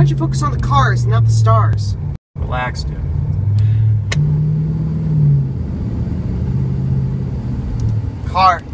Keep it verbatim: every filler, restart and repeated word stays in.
Why'd you focus on the cars, not the stars? Relax, dude. Car.